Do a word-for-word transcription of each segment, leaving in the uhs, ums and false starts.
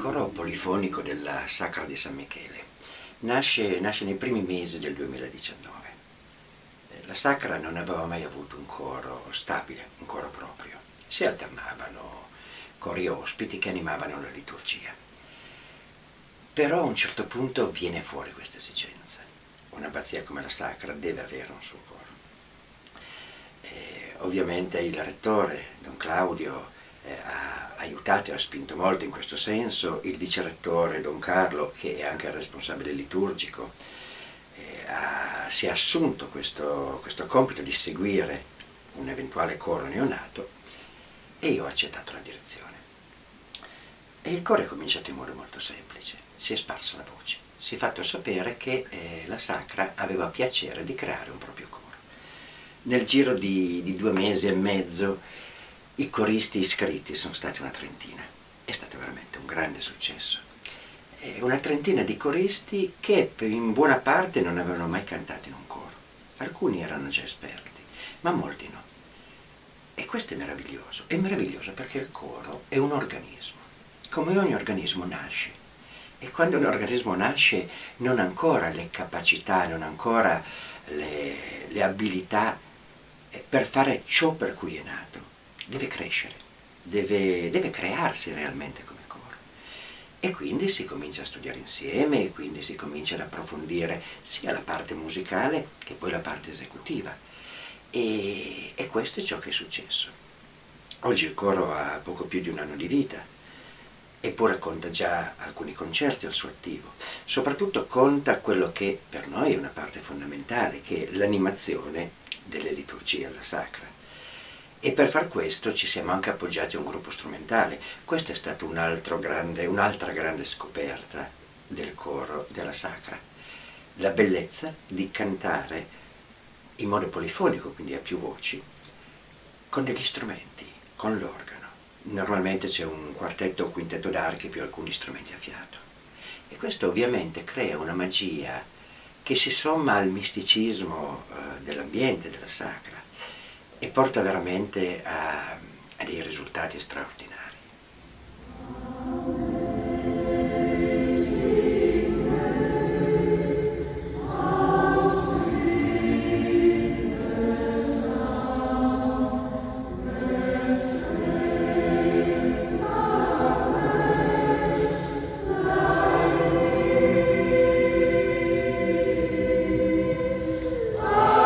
coro polifonico della Sacra di San Michele nasce, nasce nei primi mesi del duemiladiciannove. La Sacra non aveva mai avuto un coro stabile, un coro proprio. Si alternavano cori ospiti che animavano la liturgia. Però a un certo punto viene fuori questa esigenza. Un'abbazia come la Sacra deve avere un suo coro. E ovviamente il rettore, Don Claudio, eh, ha aiutato e ha spinto molto in questo senso. Il vicerettore, Don Carlo, che è anche il responsabile liturgico, eh, ha, si è assunto questo, questo compito di seguire un eventuale coro neonato e io ho accettato la direzione. E il coro è cominciato in modo molto semplice. Si è sparsa la voce, si è fatto sapere che eh, la Sacra aveva piacere di creare un proprio coro. Nel giro di, di due mesi e mezzo i coristi iscritti sono stati una trentina. È stato veramente un grande successo. Eh, una trentina di coristi che in buona parte non avevano mai cantato in un coro. Alcuni erano già esperti, ma molti no. E questo è meraviglioso. È meraviglioso perché il coro è un organismo. Come ogni organismo nasce. E quando un organismo nasce non ha ancora le capacità, non ha ancora le, le abilità per fare ciò per cui è nato. Deve crescere, deve, deve crearsi realmente come coro. E quindi si comincia a studiare insieme, e quindi si comincia ad approfondire sia la parte musicale che poi la parte esecutiva. E, e questo è ciò che è successo. Oggi il coro ha poco più di un anno di vita. Eppure conta già alcuni concerti al suo attivo. Soprattutto conta quello che per noi è una parte fondamentale, che è l'animazione delle liturgie alla Sacra. E per far questo ci siamo anche appoggiati a un gruppo strumentale. Questa è stata un altro grande, un'altra grande scoperta del coro della Sacra. La bellezza di cantare in modo polifonico, quindi a più voci, con degli strumenti, con l'organo. Normalmente c'è un quartetto o quintetto d'archi più alcuni strumenti a fiato. E questo ovviamente crea una magia che si somma al misticismo eh, dell'ambiente, della Sacra, e porta veramente a, a dei risultati straordinari.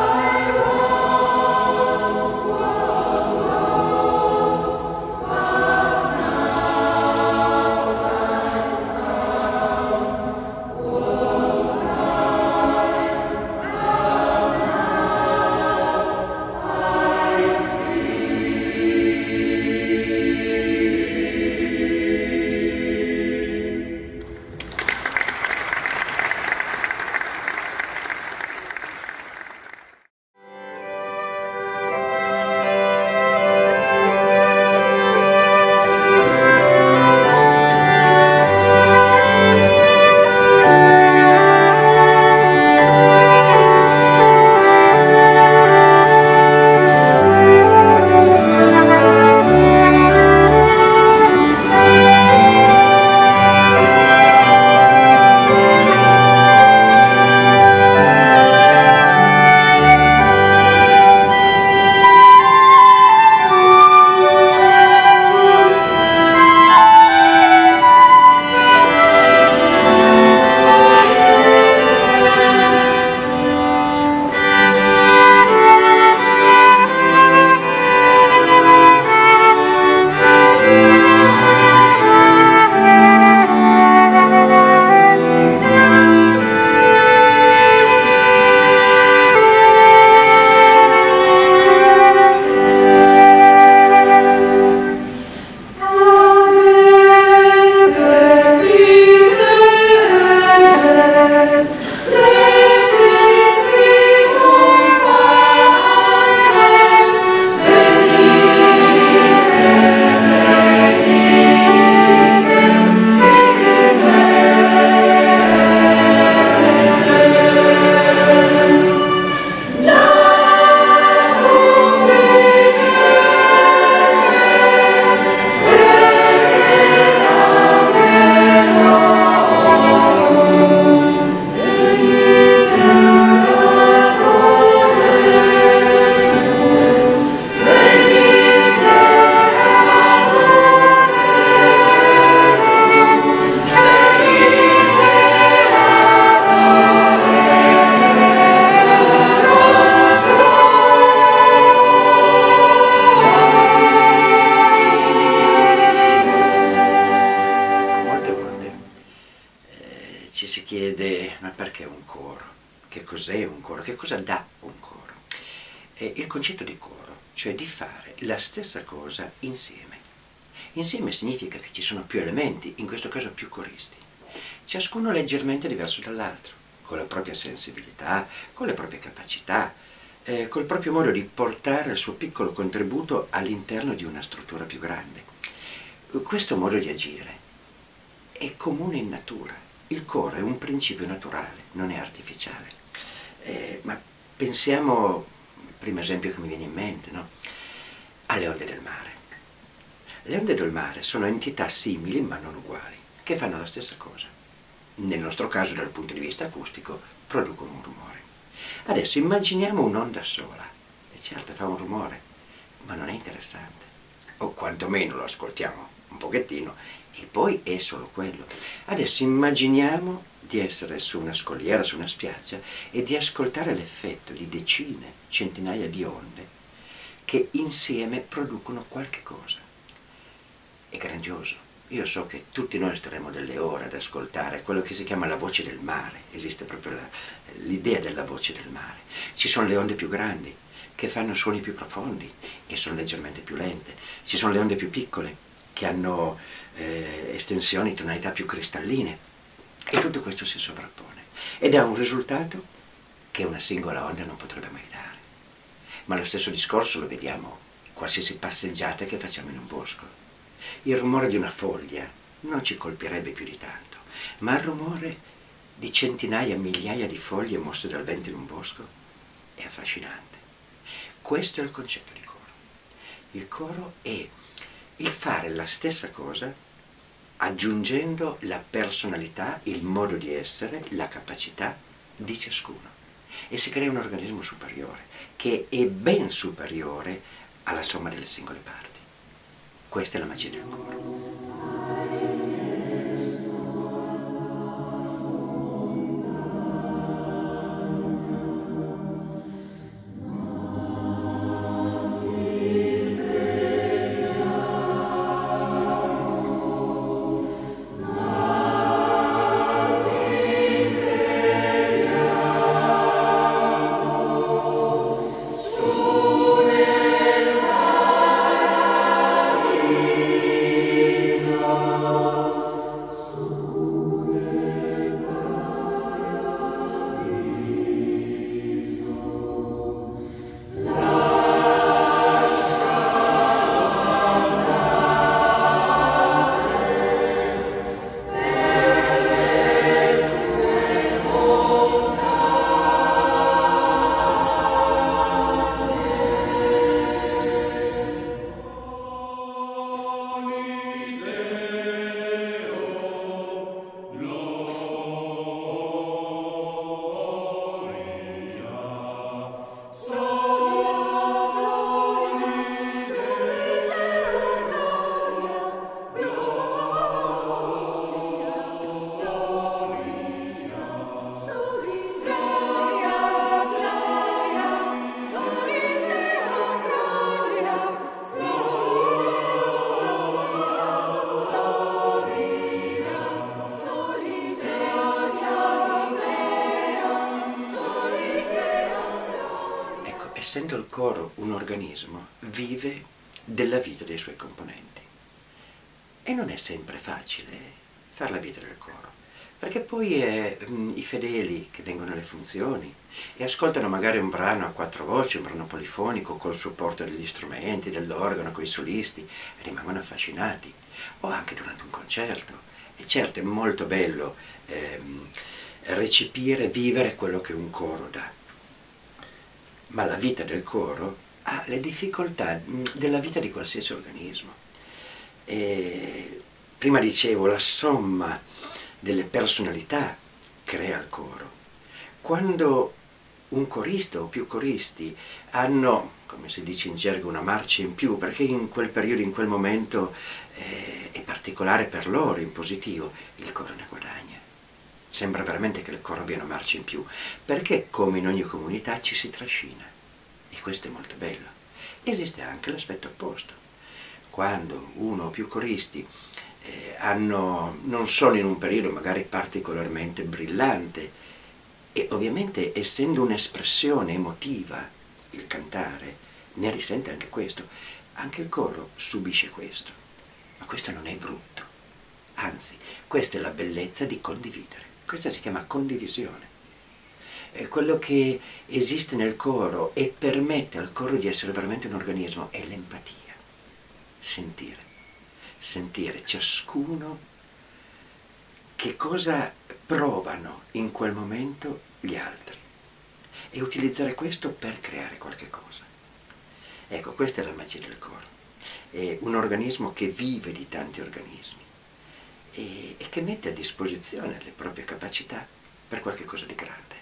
Oh si chiede: ma perché un coro? Che cos'è un coro? Che cosa dà un coro? E il concetto di coro, cioè di fare la stessa cosa insieme. Insieme significa che ci sono più elementi, in questo caso più coristi, ciascuno leggermente diverso dall'altro, con la propria sensibilità, con le proprie capacità, eh, col proprio modo di portare il suo piccolo contributo all'interno di una struttura più grande. Questo modo di agire è comune in natura. Il coro è un principio naturale, non è artificiale. Eh, ma pensiamo, il primo esempio che mi viene in mente, no? Alle onde del mare. Le onde del mare sono entità simili ma non uguali, che fanno la stessa cosa. Nel nostro caso, dal punto di vista acustico, producono un rumore. Adesso immaginiamo un'onda sola, e certo fa un rumore, ma non è interessante, o quantomeno lo ascoltiamo un pochettino, e poi è solo quello. Adesso immaginiamo di essere su una scogliera, su una spiaggia, e di ascoltare l'effetto di decine, centinaia di onde che insieme producono qualche cosa. È grandioso. Io so che tutti noi staremo delle ore ad ascoltare quello che si chiama la voce del mare. Esiste proprio l'idea della voce del mare. Ci sono le onde più grandi che fanno suoni più profondi e sono leggermente più lente. Ci sono le onde più piccole che hanno eh, estensioni, tonalità più cristalline, e tutto questo si sovrappone ed ha un risultato che una singola onda non potrebbe mai dare. Ma lo stesso discorso lo vediamo in qualsiasi passeggiata che facciamo in un bosco. Il rumore di una foglia non ci colpirebbe più di tanto, ma il rumore di centinaia, migliaia di foglie mosse dal vento in un bosco è affascinante. Questo è il concetto di coro. Il coro è il fare la stessa cosa aggiungendo la personalità, il modo di essere, la capacità di ciascuno, e si crea un organismo superiore che è ben superiore alla somma delle singole parti. Questa è la magia del coro. Essendo il coro un organismo, vive della vita dei suoi componenti. E non è sempre facile fare la vita del coro, perché poi è, mh, i fedeli che vengono alle funzioni e ascoltano magari un brano a quattro voci, un brano polifonico col supporto degli strumenti, dell'organo, con i solisti, e rimangono affascinati, o anche durante un concerto. E certo è molto bello ehm, recepire, vivere quello che un coro dà. Ma la vita del coro ha le difficoltà della vita di qualsiasi organismo. E prima dicevo, la somma delle personalità crea il coro. Quando un corista o più coristi hanno, come si dice in gergo, una marcia in più, perché in quel periodo, in quel momento eh, è particolare per loro, in positivo, il coro ne guadagna. Sembra veramente che il coro abbia una marcia in più, perché come in ogni comunità ci si trascina, e questo è molto bello. Esiste anche l'aspetto opposto. Quando uno o più coristi eh, hanno, non sono in un periodo magari particolarmente brillante, e ovviamente essendo un'espressione emotiva il cantare, ne risente anche questo. Anche il coro subisce questo, ma questo non è brutto, anzi, questa è la bellezza di condividere. Questa si chiama condivisione. E quello che esiste nel coro e permette al coro di essere veramente un organismo è l'empatia. Sentire, sentire ciascuno che cosa provano in quel momento gli altri e utilizzare questo per creare qualche cosa. Ecco, questa è la magia del coro. È un organismo che vive di tanti organismi e, e che mette a disposizione le proprie capacità per qualche cosa di grande.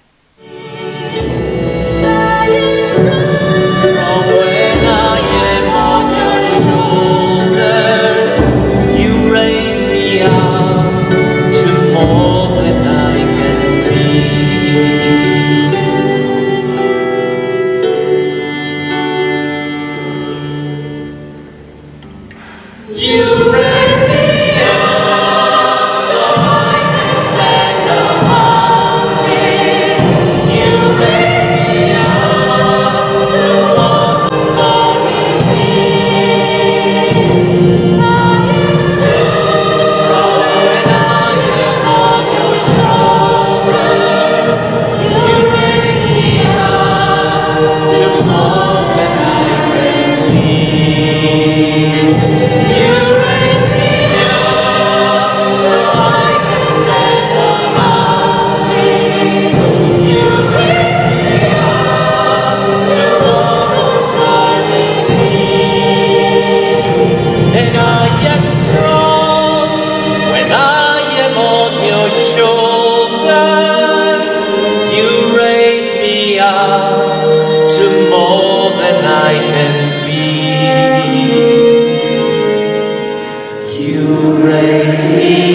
To more than I can be. You raise me